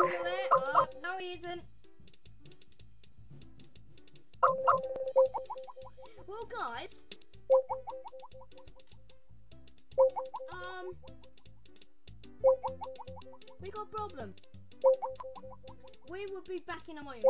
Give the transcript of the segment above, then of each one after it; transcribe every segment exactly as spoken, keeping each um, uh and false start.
still there? Oh, no he isn't. Well guys, um, we got a problem. We will be back in a moment.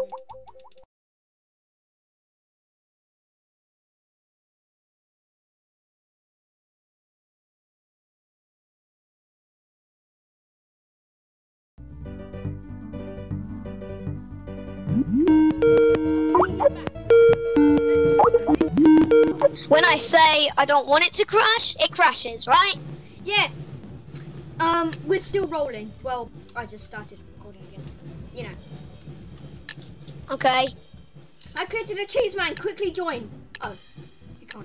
When I say I don't want it to crash, it crashes, right? Yes. Um, we're still rolling. Well, I just started recording again. You know. Okay. I created a cheese man. Quickly join. Oh, you can't.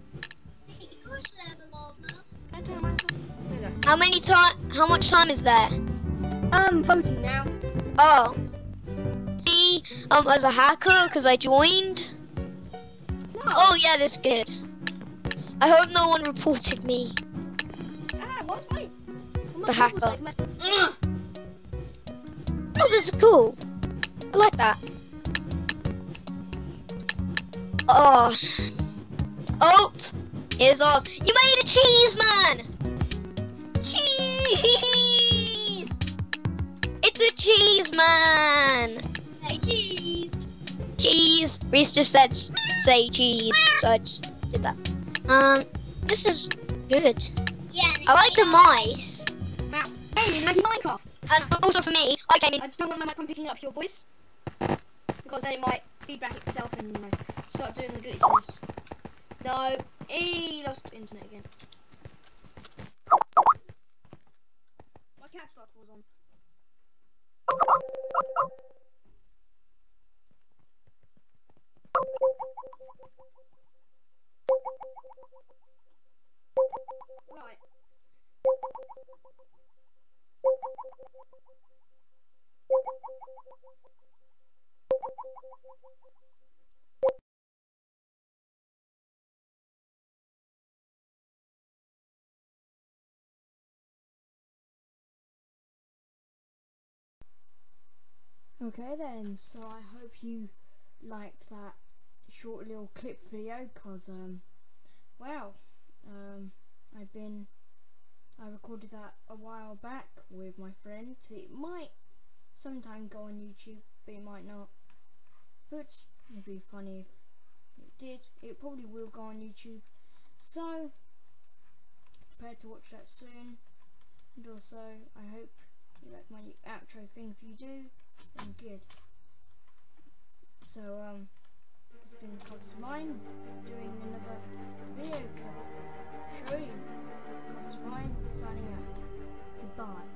There we go. How many time? How much time is there? Um, voting now. Oh. Me, um, as a hacker, because I joined. No. Oh yeah, that's good. I hope no one reported me. Ah, what's my? The hacker. Oh, this is cool. I like that. Oh. Oh. Here's ours. You made a cheese man. Cheese. It's a cheese man. Hey, cheese. Cheese. Reese just said say cheese, so I just did that. Um, this is good. Yeah. I like the mice. Mouse. Hey, you like Minecraft? And also for me, I came in. I just don't want my microphone picking up your voice because then it might feedback itself and you know, start doing the glitches. No, he lost internet again. My caps lock was on. Right. Okay then, so I hope you liked that short little clip video, cause um, wow, um, I've been, I recorded that a while back with my friend. It might sometime go on YouTube, but it might not, but it'd be funny if it did. It probably will go on YouTube, so prepare to watch that soon. And also, I hope you like my new outro thing. If you do, then good. So, um, it's been Cox Mine doing another video clip. Show you. Cox Mine signing out. Goodbye.